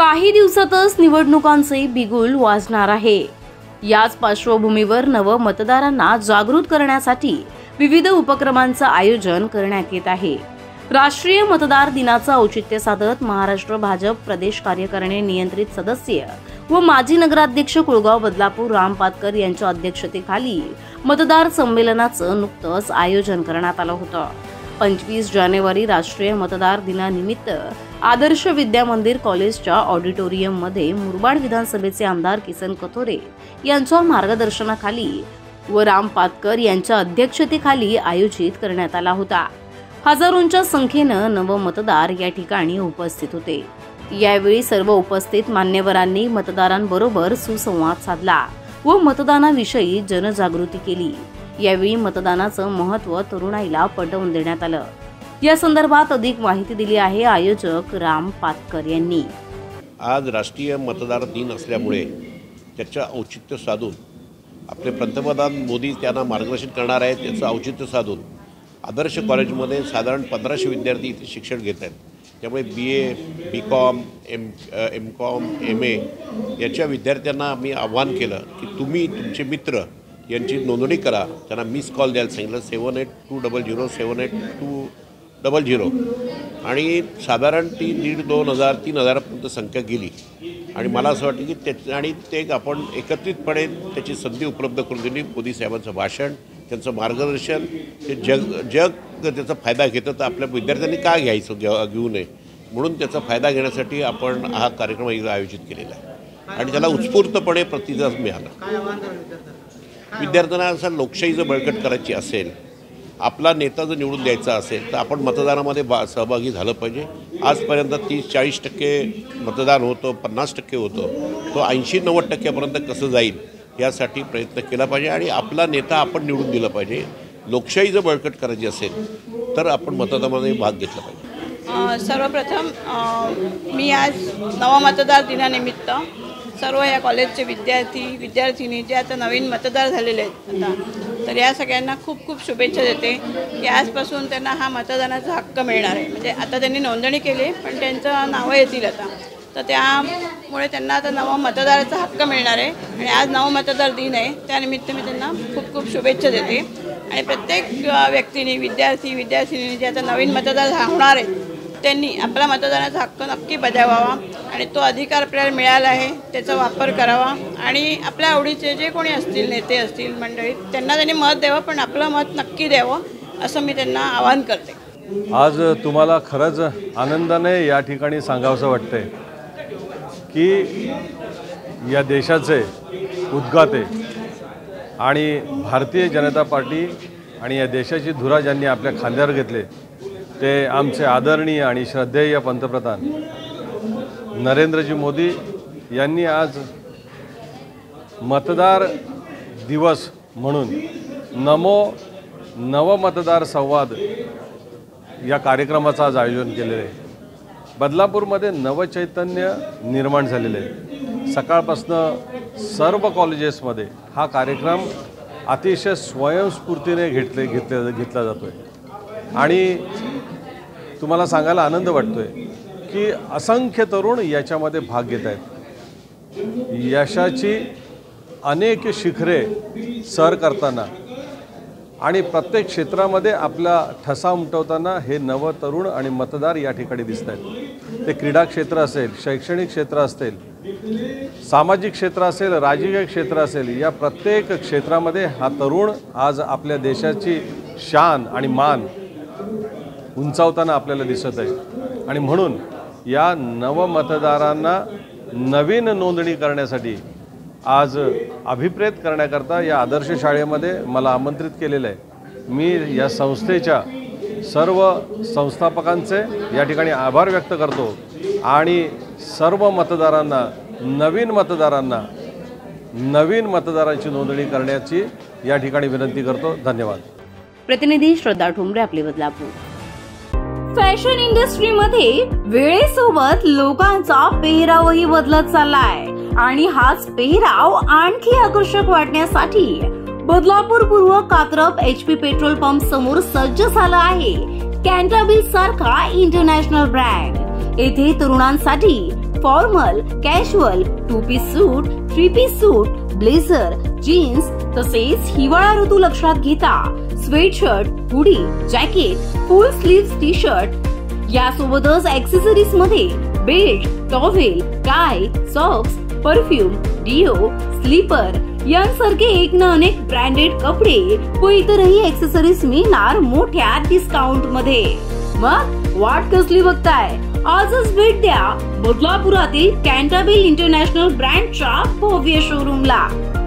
काही दिवसातच निवडणुकांचे बिगुल वाजणार आहे। याच पार्श्वभूमीवर नव मतदारांना जागृत करण्यासाठी विविध उपक्रमांचं आयोजन करण्यात येत आहे। राष्ट्रीय मतदार दिनाचं औचित्य साधत महाराष्ट्र भाजप प्रदेश कार्यकारिणी नियंत्रित सदस्य व माजी नगराध्यक्ष कुळगाव बदलापूर राम पातकर यांच्या अध्यक्षतेखाली मतदार संमेलनाचं नुकतंच आयोजन करण्यात आलं होतं। 25 जानेवारी राष्ट्रीय मतदार दिनानिमित्त आदर्श विद्या मंदिर कॉलेजच्या ऑडिटोरियम मध्ये मुरबाड विधानसभेचे आमदार किसन कथोरे यांच्या मार्गदर्शनाखाली व राम पातकर यांच्या अध्यक्षतेखाली आयोजित करण्यात आला होता। हजारोंच्या संख्येनं नव मतदार या ठिकाणी उपस्थित होते। यावेळी सर्व उपस्थित मान्यवरांनी मतदारांबरोबर सुसंवाद साधला व मतदानाविषयी जनजागृती केली। यावेळी मतदानाचं महत्त्व तरुणाईला पटवून देण्यात आलं। या संदर्भात अधिक माहिती दिली आहे आयोजक राम पातकर यांनी। आज राष्ट्रीय मतदार दिन असल्यामुळे त्याचं औचित्य साधून आपले पंतप्रधान मोदी त्यांना मार्गदर्शन करणार आहेत। त्याचं औचित्य साधून आदर्श कॉलेजमध्ये साधारण 1500 विद्यार्थी इथे शिक्षण घेत आहेत। त्यामुळे BA, BCom, MCom, MA याच्या विद्यार्थ्यांना आम्ही आव्हान केलं की तुम्ही तुमचे मित्र यांची नोंदणी करा, त्यांना मिस कॉल द्यायला सांगितलं 7820078200 आणि साधारण ती 1,500-2,000 3,000पर्यंत संख्या गेली। आणि मला असं वाटतं की ते आपण एकत्रितपणे त्याची संधी उपलब्ध करून दिली। मोदी साहेबांचं भाषण, त्यांचं मार्गदर्शन, ते जग त्याचा फायदा घेतं तर आपल्या विद्यार्थ्यांनी का घ्यायचं घेऊ नये म्हणून त्याचा फायदा घेण्यासाठी आपण हा कार्यक्रम आयोजित केलेला आहे आणि त्याला उत्स्फूर्तपणे प्रतिसाद मिळाला। विद्यार्थ्यांना असं लोकशाही जर बळकट करायची असेल, आपला नेता जर निवडून द्यायचा असेल तर आपण मतदानामध्ये सहभागी झालं पाहिजे। आजपर्यंत 30-40% मतदान होतं, 50% होतं, तो 80-90% कसं जाईल यासाठी प्रयत्न केला पाहिजे आणि आपला नेता आपण निवडून दिला पाहिजे। लोकशाही जर बळकट करायची असेल तर आपण मतदानामध्ये भाग घेतला पाहिजे। सर्वप्रथम मी आज नव मतदार दिनानिमित्त सर्व या कॉलेजचे विद्यार्थिनी जे आता नवीन मतदार झालेले आहेत आता, तर या सगळ्यांना खूप खूप शुभेच्छा देते की आजपासून त्यांना हा मतदानाचा हक्क मिळणार आहे। म्हणजे आता त्यांनी नोंदणी केली पण त्यांचं नावं येतील आता, तर त्यामुळे त्यांना आता नव मतदाराचा हक्क मिळणार आहे आणि आज नव मतदार दिन आहे, त्यानिमित्त मी त्यांना खूप खूप शुभेच्छा देते। आणि प्रत्येक व्यक्तीने विद्यार्थिनी जे आता नवीन मतदार होणार आहेत त्यांनी आपला मतदानाचा हक्क नक्की बजावावा आणि तो अधिकार आपल्याला मिळाला आहे त्याचा वापर करावा आणि आपल्या आवडीचे जे कोणी असतील, नेते असतील, मंडळी, त्यांनी मत द्यावं पण आपलं मत नक्की द्यावं असं मी त्यांना आवाहन करते। आज तुम्हाला खरंच आनंदाने या ठिकाणी सांगावंसं वाटतंय की या देशाचे उद्गाते आणि भारतीय जनता पार्टी आणि या देशाची धुरा ज्यांनी आपल्या खांद्यावर घेतले ते आमचे आदरणीय आणि श्रद्धेय पंतप्रधान नरेंद्रजी मोदी यांनी आज मतदार दिवस म्हणून नव मतदार संवाद या कार्यक्रमाचं आज आयोजन केलेलं आहे। बदलापूरमध्ये नवचैतन्य निर्माण झालेले आहे। सकाळपासून सर्व कॉलेजेसमध्ये हा कार्यक्रम अतिशय स्वयंस्फूर्तीने घेतला जातो आहे आणि तुम्हाला सांगायला आनंद वाटतोय की असंख्य तरुण याच्यामध्ये भाग घेत आहेत। यशाची अनेक शिखरे सर करताना आणि प्रत्येक क्षेत्रामध्ये आपला ठसा उमटवताना हे नव तरुण आणि मतदार या ठिकाणी दिसत आहेत। ते क्रीडा क्षेत्र असेल, शैक्षणिक क्षेत्र असेल, सामाजिक क्षेत्र असेल, राजकीय क्षेत्र असेल, या प्रत्येक क्षेत्रामध्ये हा तरुण आज आपल्या देशाची शान आणि मान उंचावताना आपल्याला दिसत आहे। आणि म्हणून या नव मतदारांना नवीन नोंदणी करण्यासाठी आज अभिप्रेत करण्याकरता या आदर्श शाळेमध्ये मला आमंत्रित केलेलं आहे। मी या संस्थेच्या सर्व संस्थापकांचे या ठिकाणी आभार व्यक्त करतो आणि सर्व मतदारांना नवीन मतदारांची नोंदणी करण्याची या ठिकाणी विनंती करतो। धन्यवाद। प्रतिनिधी श्रद्धा ठोंबरे, आपले बदलापूर। फॅशन इंडस्ट्रीमध्ये वेळेसोबत लोकांचा पेहरावही बदलत चाललाय आणि हाच पेहराव आणखी आकर्षक वाटण्यासाठी बदलापूर पूर्व कात्रप HP पेट्रोल पंप समोर सज्ज झाला आहे कॅन्टाबिल सारखा इंटरनॅशनल ब्रँड। येथे तरुणांसाठी formal, casual, 2 piece suit, 3 piece suit, blazer, jeans तसेच हिवाळा ऋतू लक्षात घेता sweatshirt, hoodie, jacket, full sleeve T shirt यासोबतच ऍक्सेसरीज मध्ये belt, towel, tie, socks, perfume, deo, slipper यांसारखे एक ना अनेक ब्रँडेड कपडे व इतरही ऍक्सेसरीज मिळणार मोठ्या डिस्काउंट मध्ये। मग वाट कसली बघताय? आजच भेट द्या बदलापुरातील कॅन्टाबिल इंटरनॅशनल ब्रँडच्या भव्य शोरूमला।